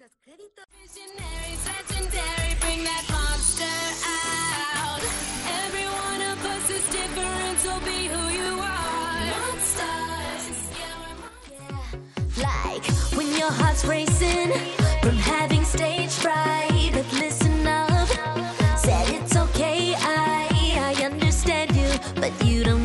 Los créditos. Visionaries, legendary, bring that monster out. Every one of us is different, so be who you are. Monsters. Yeah. Like when your heart's racing from having stage fright. But listen up, said it's okay, I understand you, but you don't